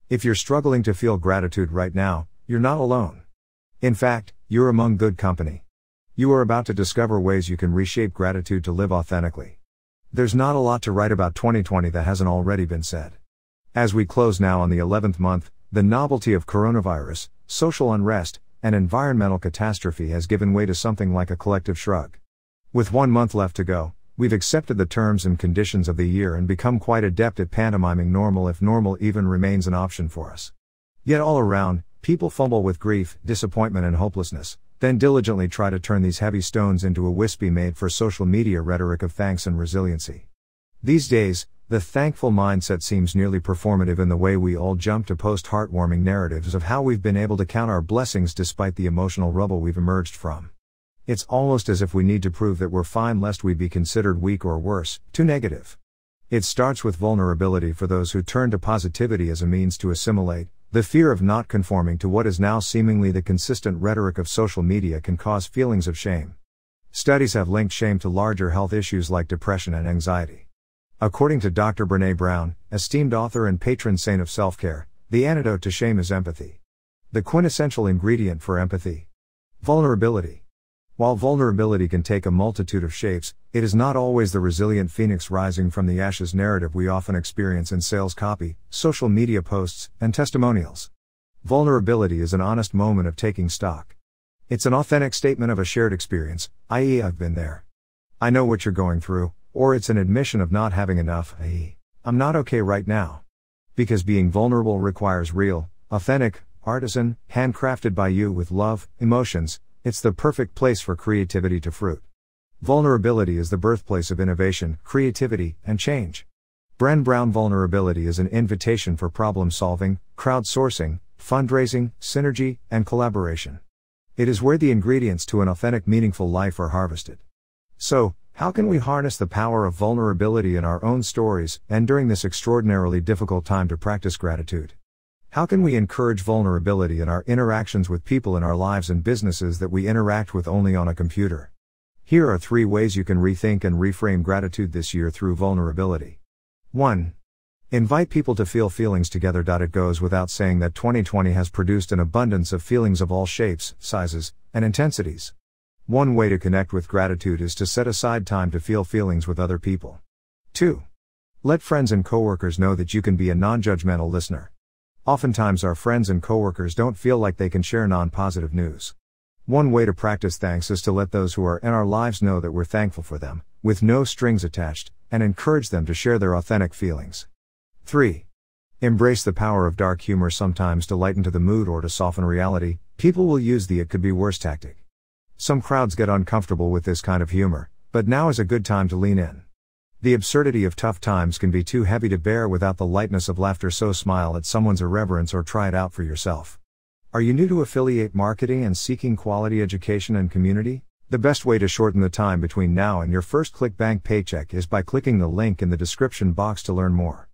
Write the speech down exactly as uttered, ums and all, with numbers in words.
If you're struggling to feel gratitude right now, you're not alone. In fact, you're among good company. You are about to discover ways you can reshape gratitude to live authentically. There's not a lot to write about twenty twenty that hasn't already been said. As we close now on the eleventh month, the novelty of coronavirus, social unrest, and environmental catastrophe has given way to something like a collective shrug. With one month left to go, we've accepted the terms and conditions of the year and become quite adept at pantomiming normal if normal even remains an option for us. Yet all around, people fumble with grief, disappointment and hopelessness, then diligently try to turn these heavy stones into a wispy made for social media rhetoric of thanks and resiliency. These days, the thankful mindset seems nearly performative in the way we all jump to post heartwarming narratives of how we've been able to count our blessings despite the emotional rubble we've emerged from. It's almost as if we need to prove that we're fine lest we be considered weak or worse, too negative. It starts with vulnerability for those who turn to positivity as a means to assimilate. The fear of not conforming to what is now seemingly the consistent rhetoric of social media can cause feelings of shame. Studies have linked shame to larger health issues like depression and anxiety. According to Doctor Brené Brown, esteemed author and patron saint of self-care, the antidote to shame is empathy. The quintessential ingredient for empathy: vulnerability. While vulnerability can take a multitude of shapes, it is not always the resilient phoenix rising from the ashes narrative we often experience in sales copy, social media posts, and testimonials. Vulnerability is an honest moment of taking stock. It's an authentic statement of a shared experience, that is, I've been there. I know what you're going through, or it's an admission of not having enough, that is, I'm not okay right now. Because being vulnerable requires real, authentic, artisan, handcrafted by you with love, emotions. It's the perfect place for creativity to fruit. Vulnerability is the birthplace of innovation, creativity, and change. Brené Brown vulnerability is an invitation for problem solving, crowdsourcing, fundraising, synergy, and collaboration. It is where the ingredients to an authentic, meaningful life are harvested. So, how can we harness the power of vulnerability in our own stories, and during this extraordinarily difficult time to practice gratitude? How can we encourage vulnerability in our interactions with people in our lives and businesses that we interact with only on a computer? Here are three ways you can rethink and reframe gratitude this year through vulnerability. one. Invite people to feel feelings together. It goes without saying that twenty twenty has produced an abundance of feelings of all shapes, sizes, and intensities. One way to connect with gratitude is to set aside time to feel feelings with other people. two. Let friends and coworkers know that you can be a non-judgmental listener. Oftentimes our friends and coworkers don't feel like they can share non-positive news. One way to practice thanks is to let those who are in our lives know that we're thankful for them, with no strings attached, and encourage them to share their authentic feelings. three. Embrace the power of dark humor, sometimes to lighten to the mood or to soften reality. People will use the "it could be worse" tactic. Some crowds get uncomfortable with this kind of humor, but now is a good time to lean in. The absurdity of tough times can be too heavy to bear without the lightness of laughter, so smile at someone's irreverence or try it out for yourself. Are you new to affiliate marketing and seeking quality education and community? The best way to shorten the time between now and your first ClickBank paycheck is by clicking the link in the description box to learn more.